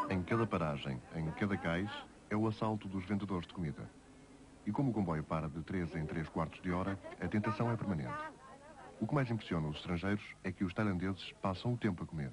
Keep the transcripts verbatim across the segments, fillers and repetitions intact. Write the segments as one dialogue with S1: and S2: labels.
S1: Em cada paragem, em cada cais, é o assalto dos vendedores de comida. E como o comboio para de três em três quartos de hora, a tentação é permanente. O que mais impressiona os estrangeiros é que os tailandeses passam o tempo a comer.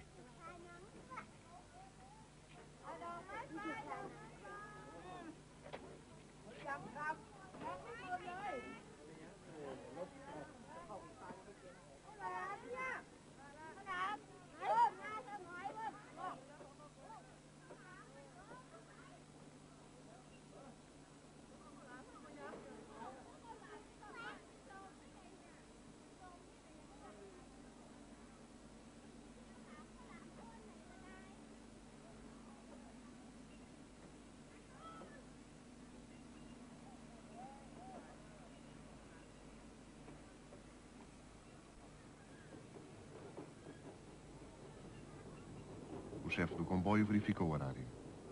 S1: O chefe do comboio verifica o horário.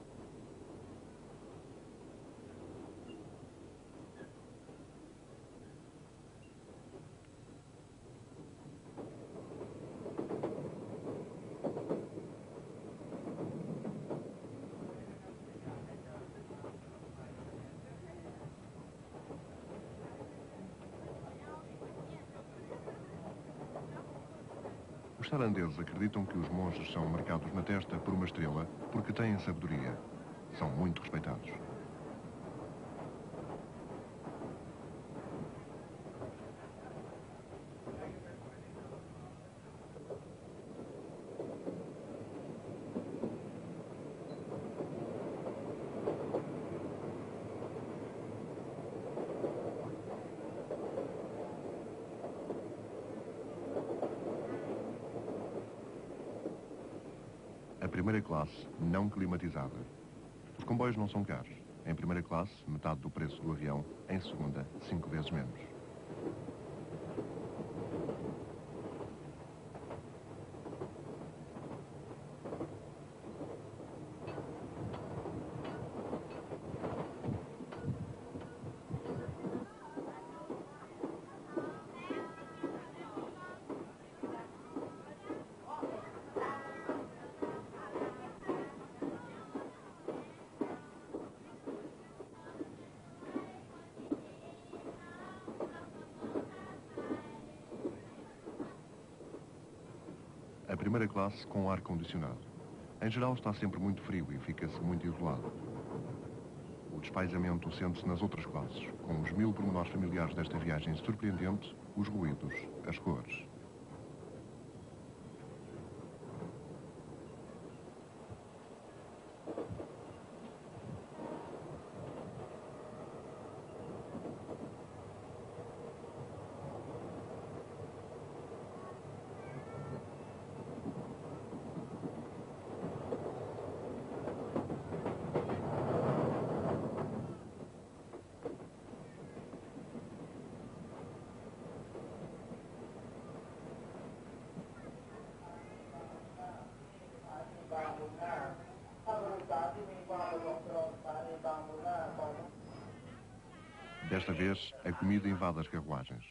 S1: Os tailandeses acreditam que os monges são marcados na testa por uma estrela porque têm sabedoria. São muito respeitados. A primeira classe não climatizada. Os comboios não são caros. Em primeira classe, metade do preço do avião. Em segunda, cinco vezes menos. A primeira classe com ar-condicionado. Em geral está sempre muito frio e fica-se muito isolado. O despaizamento sente-se nas outras classes, com os mil pormenores familiares desta viagem surpreendente, os ruídos, as cores. Desta vez, a comida invade as carruagens.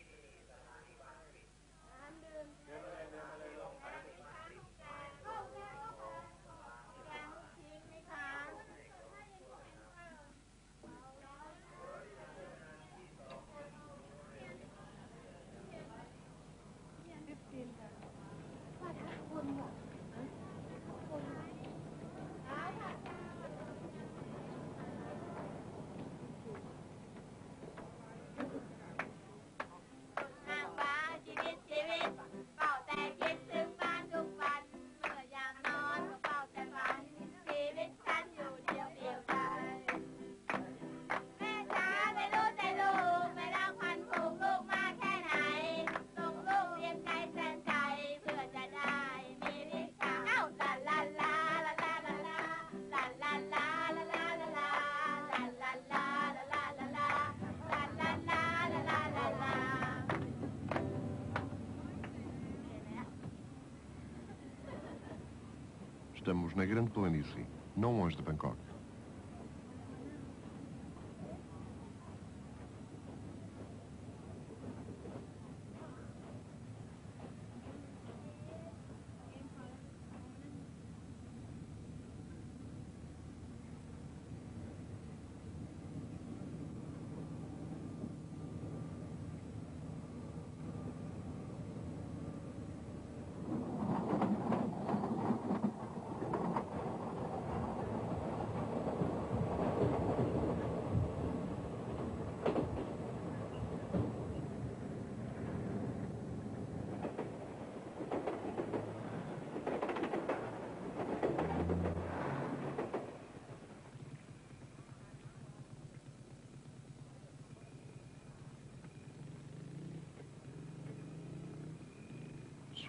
S1: Estamos na grande planície, não longe de Bangkok.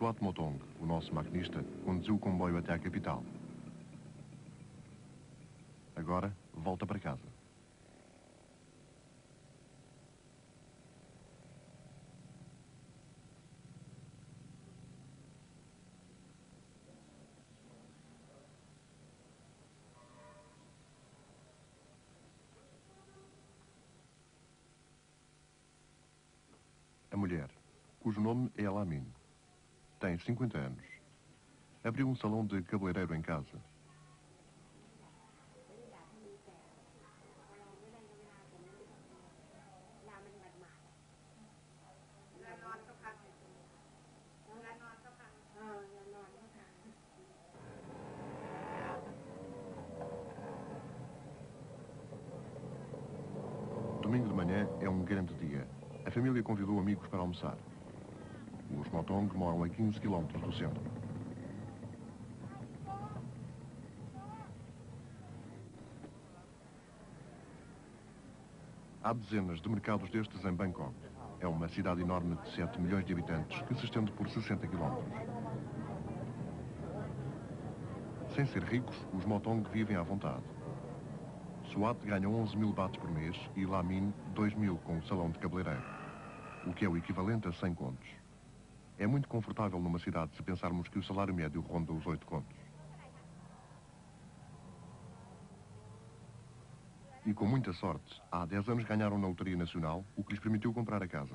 S1: Suat Motong, o nosso maquinista, conduziu o comboio até à capital. Agora, volta para casa. A mulher, cujo nome é Lamin, tem cinquenta anos. Abriu um salão de cabeleireiro em casa. Domingo de manhã é um grande dia. A família convidou amigos para almoçar. Os Motong moram a quinze quilómetros do centro. Há dezenas de mercados destes em Bangkok. É uma cidade enorme de sete milhões de habitantes que se estende por sessenta quilómetros. Sem ser ricos, os Motong vivem à vontade. Suat ganha onze mil baht por mês e Lamin dois mil com o salão de cabeleireiro, o que é o equivalente a cem contos. É muito confortável numa cidade se pensarmos que o salário médio ronda os oito contos. E com muita sorte, há dez anos ganharam na Loteria Nacional, o que lhes permitiu comprar a casa.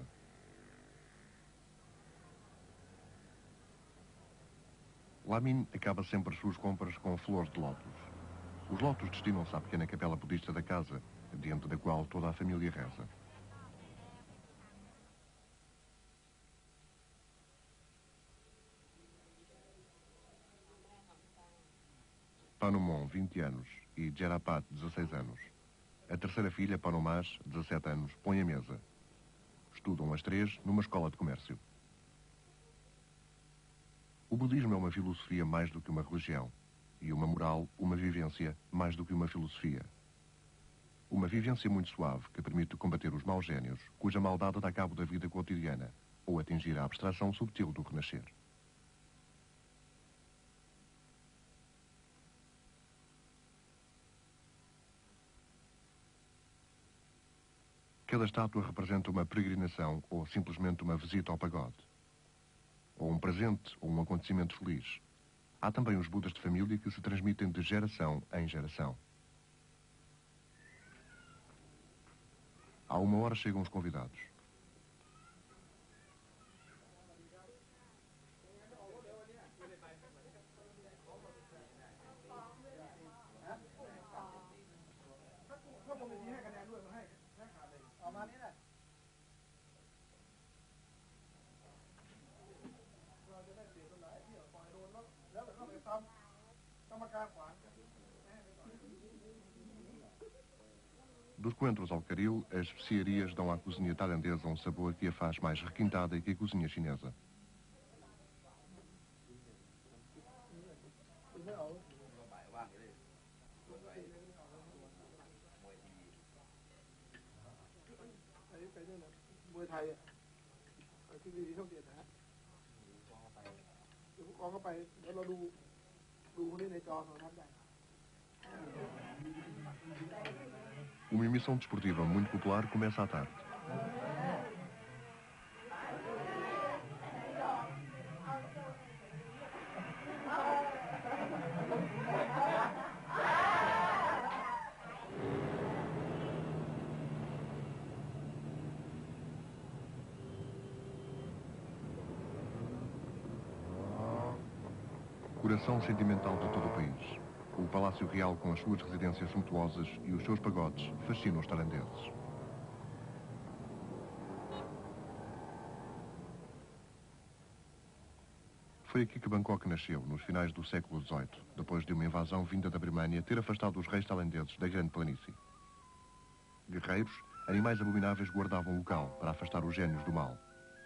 S1: Lamin acaba sempre as suas compras com flores de lótus. Os lótus destinam-se à pequena capela budista da casa, diante da qual toda a família reza. Panumon, vinte anos, e Jerapat, dezasseis anos. A terceira filha, Panomas, dezassete anos, põe a mesa. Estudam as três numa escola de comércio. O budismo é uma filosofia mais do que uma religião, e uma moral, uma vivência, mais do que uma filosofia. Uma vivência muito suave que permite combater os maus génios, cuja maldade dá cabo da vida cotidiana, ou atingir a abstração subtil do renascer. Cada estátua representa uma peregrinação ou simplesmente uma visita ao pagode. Ou um presente ou um acontecimento feliz. Há também os budas de família que se transmitem de geração em geração. À uma hora chegam os convidados. Dos coentros ao caril, as especiarias dão à cozinha tailandesa um sabor que a faz mais requintada que a cozinha chinesa. Uma emissão desportiva muito popular começa à tarde. Coração sentimental de todo o país. O Palácio Real, com as suas residências suntuosas e os seus pagodes, fascinam os tailandeses. Foi aqui que Bangkok nasceu, nos finais do século dezoito, depois de uma invasão vinda da Birmânia ter afastado os reis tailandeses da grande planície. Guerreiros, animais abomináveis guardavam o local para afastar os gênios do mal.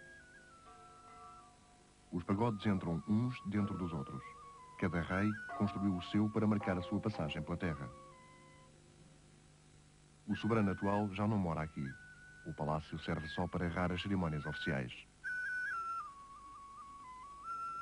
S1: Os pagodes entram uns dentro dos outros. Cada rei construiu o seu para marcar a sua passagem pela terra. O soberano atual já não mora aqui. O palácio serve só para raras cerimónias oficiais.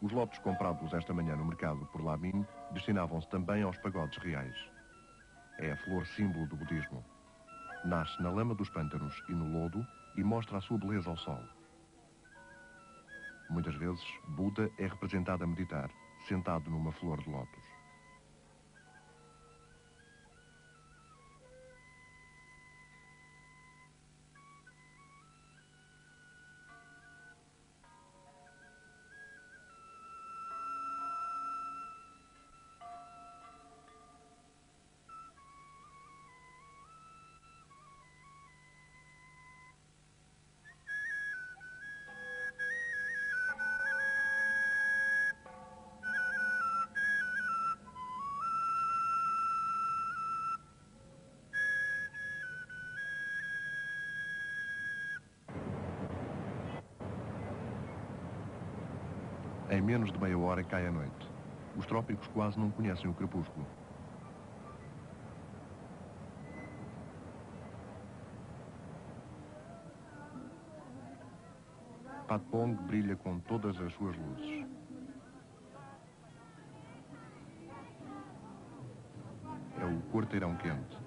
S1: Os lotes comprados esta manhã no mercado por Lamin destinavam-se também aos pagodes reais. É a flor símbolo do budismo. Nasce na lama dos pântanos e no lodo e mostra a sua beleza ao sol. Muitas vezes, Buda é representado a meditar, sentado numa flor de lótus. Em menos de meia hora cai a noite. Os trópicos quase não conhecem o crepúsculo. Patpong brilha com todas as suas luzes. É o quarteirão quente.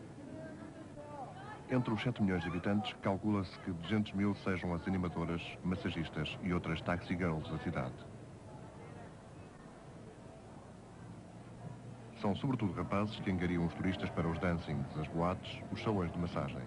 S1: Entre os sete milhões de habitantes, calcula-se que duzentos mil sejam as animadoras, massagistas e outras taxi girls da cidade. São sobretudo rapazes que angariam os turistas para os dancings, as boates, os salões de massagem.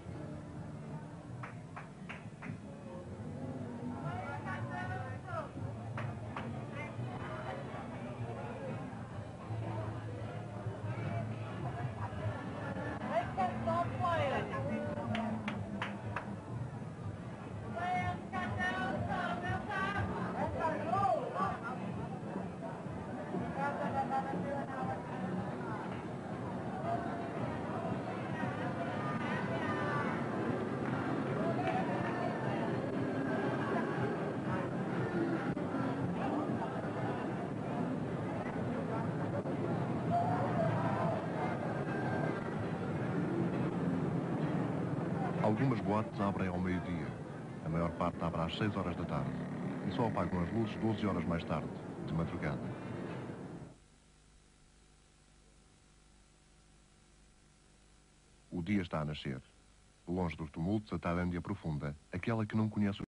S1: Algumas boates abrem ao meio-dia. A maior parte abre às seis horas da tarde. E só apagam as luzes doze horas mais tarde, de madrugada. O dia está a nascer. Longe dos tumultos, a Tailândia profunda, aquela que não conhece o